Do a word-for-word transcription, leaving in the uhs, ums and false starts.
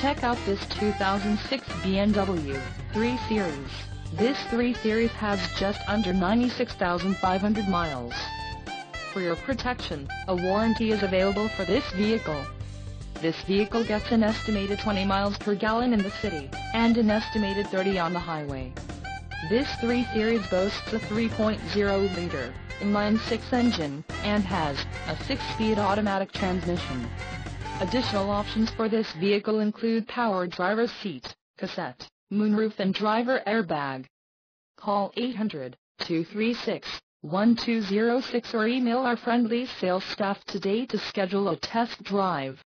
Check out this two thousand six B M W three Series. This three Series has just under ninety-six thousand five hundred miles. For your protection, a warranty is available for this vehicle. This vehicle gets an estimated twenty miles per gallon in the city, and an estimated thirty on the highway. This three Series boasts a three point oh liter inline-six engine, and has a six-speed automatic transmission. Additional options for this vehicle include power driver's seat, cassette, moonroof and driver airbag. Call eight hundred, two three six, one two zero six or email our friendly sales staff today to schedule a test drive.